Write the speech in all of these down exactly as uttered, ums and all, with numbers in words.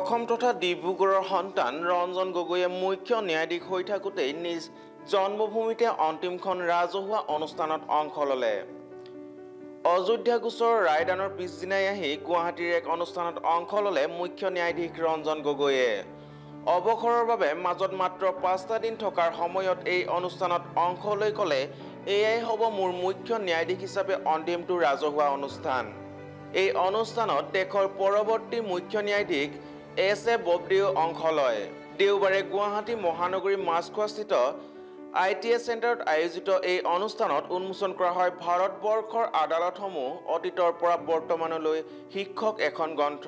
অসম তথা ডিব্ৰুগড়ৰ সন্তান ৰঞ্জন গগৈয়ে মুখ্য ন্যায়াধীশ হৈ থাকোঁতেই নিজ জন্মভূমিতে অন্তিমখন ৰাজহুৱা অনুষ্ঠানত অংশ ল'লে। অযোধ্যা গোচৰৰ ৰায়দানৰ পিছদিনাই আহি গুৱাহাটীৰ এক অনুষ্ঠানত অংশ ল'লে মুখ্য ন্যায়াধীশ ৰঞ্জন গগৈয়ে। অৱসৰৰ বাবে মাজত মাত্ৰ পাঁচটা দিন থকাৰ সময়ত এই অনুষ্ঠানত অংশ লৈ ক'লে, এয়াই হ'ব মোৰ মুখ্য ন্যায়াধীশ হিচাপে অন্তিমটো ৰাজহুৱা অনুষ্ঠান। এই অনুষ্ঠানত দেশৰ পৰৱৰ্তী মুখ্য ন্যায়াধীশ এছ এ ববডেও অংশ লয়। দেওবাৰে গুৱাহাটী মহানগৰী মাছখোৱাস্থিত আই টি এ চেণ্টাৰত আয়োজিত এই অনুষ্ঠানত উন্মোচন কৰা হয় ভাৰতবৰ্ষৰ আদালতসমূহ অতীতৰ পৰা বৰ্তমানলৈ শীৰ্ষক এখন গ্ৰন্থ।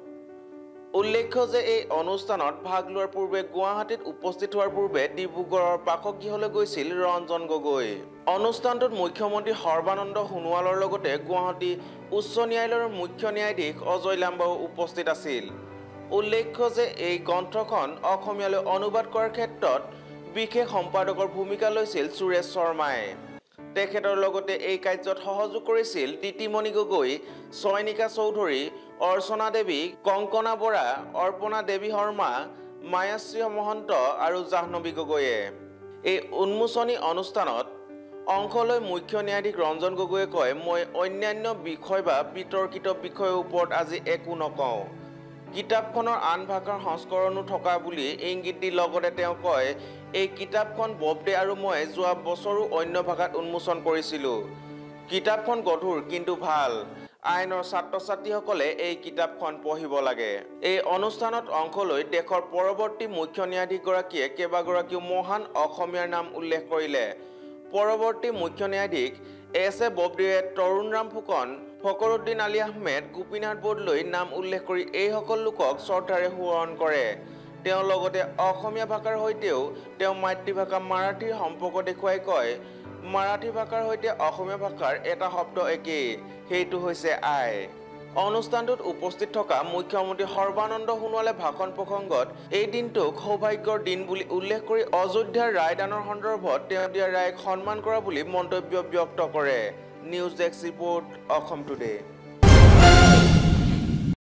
উল্লেখ্য যে এই অনুষ্ঠানত ভাগ লোৱাৰ পূৰ্বে গুৱাহাটীত উপস্থিত হোৱাৰ পূৰ্বে ডিব্ৰুগড়ৰ বাসগৃহলৈ গৈছিল ৰঞ্জন গগৈ। অনুষ্ঠানটোত মুখ্যমন্ত্ৰী সৰ্বানন্দ সোণোৱালৰ লগতে গুৱাহাটী উচ্চ ন্যায়ালয়ৰ মুখ্য ন্যায়াধীশ অজয় লাম্বাও উপস্থিত আছিল। উল্লেখ্য যে এই গ্ৰন্থখন অসমীয়ালৈ অনুবাদ কৰাৰ ক্ষেত্ৰত বিশেষ সম্পাদকৰ ভূমিকা লৈছিল সুৰেশ শৰ্মাই। তেখেতৰ লগতে এই কাৰ্যত সহযোগ কৰিছিল তিতিমণি গগৈ, চয়নিকা চৌধুৰী, অৰ্চনা দেৱী, কংকনা বৰা, অৰ্পণা দেৱী শৰ্মা, মায়াশ্ৰী মহন্ত আৰু জাহ্নৱী গগৈয়ে। এই উন্মোচনী অনুষ্ঠানত অংশ লৈ মুখ্য ন্যায়াধীশ ৰঞ্জন গগৈয়ে কয়, মই অন্যান্য বিষয় বা বিতৰ্কিত বিষয়ৰ ওপৰত আজি একো নকওঁ। কিতাপখনৰ আন ভাষাৰ সংস্কৰণো থকা বুলি ইংগিত দি লগতে তেওঁ কয়, এই কিতাপখন ববডে আৰু মই যোৱা বছৰো অন্য ভাষাত উন্মোচন কৰিছিলোঁ। কিতাপখন গধুৰ কিন্তু ভাল। আইনৰ ছাত্ৰ ছাত্ৰীসকলে এই কিতাপখন পঢ়িব লাগে। এই অনুষ্ঠানত অংশ লৈ দেশৰ পৰৱৰ্তী মুখ্য ন্যায়াধীশগৰাকীয়ে কেইবাগৰাকীও মহান অসমীয়াৰ নাম উল্লেখ কৰিলে। পৰৱৰ্তী মুখ্য ন্যায়াধীশ এছ এ ববডেয়ে তৰুণৰাম ফুকন, ফখৰুদ্দিন আলী আহমেদ, গোপীনাথ বৰদলৈৰ নাম উল্লেখ কৰি এইসকল লোকক শ্ৰদ্ধাৰে সোঁৱৰণ কৰে। তেওঁ লগতে অসমীয়া ভাষাৰ সৈতেও তেওঁ মাতৃভাষা মাৰাঠীৰ সম্পৰ্ক দেখুৱাই কয়, মাৰাঠী ভাষাৰ সৈতে অসমীয়া ভাষাৰ এটা শব্দ একেই, সেইটো হৈছে আই। অনুষ্ঠানটোত উপস্থিত থকা মুখ্যমন্ত্ৰী সৰ্বানন্দ সোণোৱালে ভাষণ প্ৰসংগত এই দিনটোক সৌভাগ্যৰ দিন বুলি উল্লেখ কৰি অযোধ্যাৰ ৰায়দানৰ সন্দৰ্ভত তেওঁ দিয়া ৰায়ক সন্মান কৰা বুলি মন্তব্য ব্যক্ত কৰে। News desk report, Assam today.